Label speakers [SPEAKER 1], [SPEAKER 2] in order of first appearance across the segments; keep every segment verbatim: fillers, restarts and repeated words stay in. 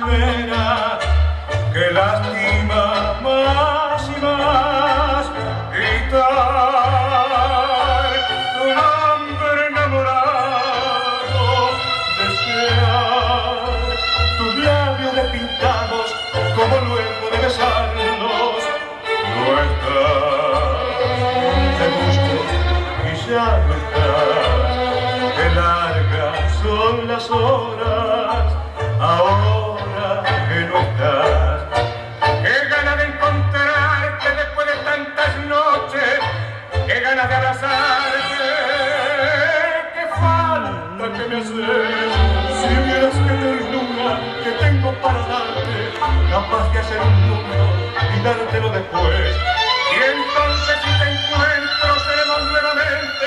[SPEAKER 1] primera que lastima más y más. Gritar tu nombre enamorado, desear tus labios despintados como luego de besarlos. No estás, te busco y ya no estás. Qué largas son las horas ahora que no estás. Qué ganas de encontrarte después de tantas noches, qué ganas de abrazarte, qué falta que me haces. Si vieras qué ternura que tengo para darte, capaz de hacer un mundo y dártelo después. Y entonces si te encuentro seremos nuevamente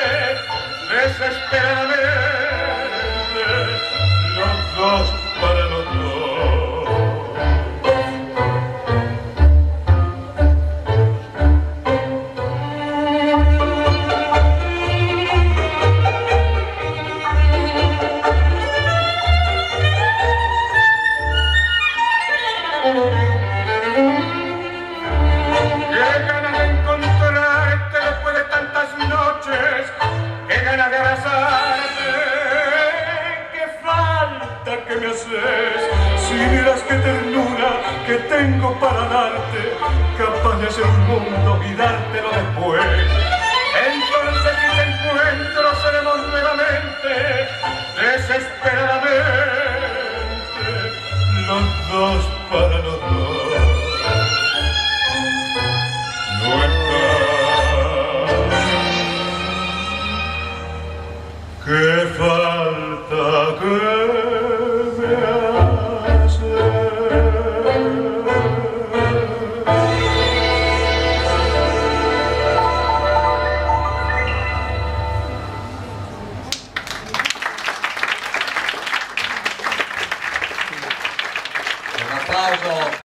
[SPEAKER 1] desesperadamente los dos para los dos. Qué ganas de encontrarte después de tantas noches, qué ganas de abrazarte, qué falta que me haces. Si vieras qué ternura que tengo para darte, capaz de hacer un mundo y dártelo después. Entonces si te encuentro seremos nuevamente desesperadamente los dos para los dos. No estás, qué falta que